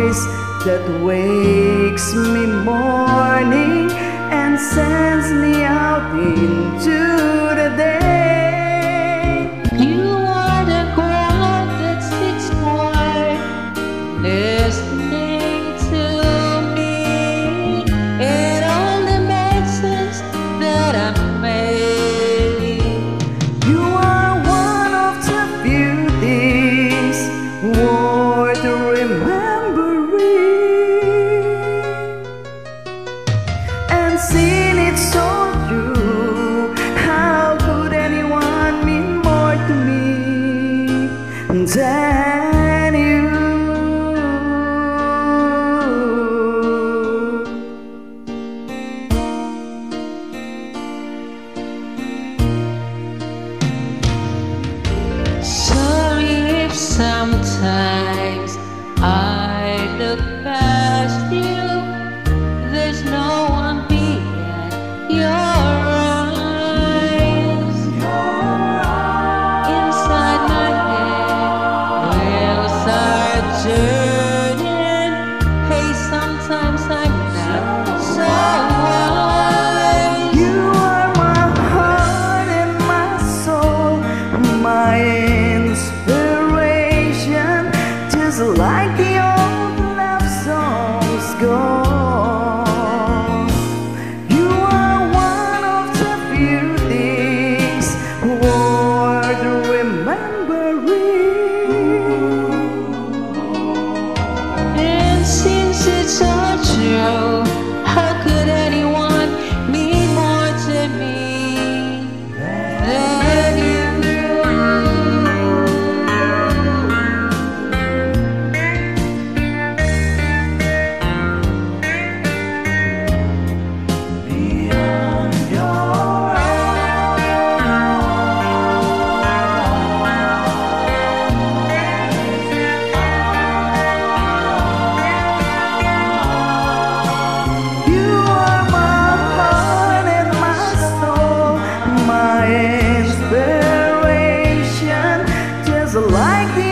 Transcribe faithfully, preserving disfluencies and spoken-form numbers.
voice that wakes me morning and sends me out into the day. You are the crowd that sits quiet, listening to me and all the messes that I made. You are one of the few things worth remembering, and seeing it so true. How could anyone mean more to me than you? Sorry if sometimes I look past you. There's no one beyond your eyes. Inside my head, wheels are turning. Hey, sometimes I'm not so wise. You are my heart and my soul, my inspiration, just like the old love songs go. You are one of the few things worth remembering. And since it's all true, how could anyone mean more to me than you? Beyond your You are my heart and my soul, my inspiration, just like the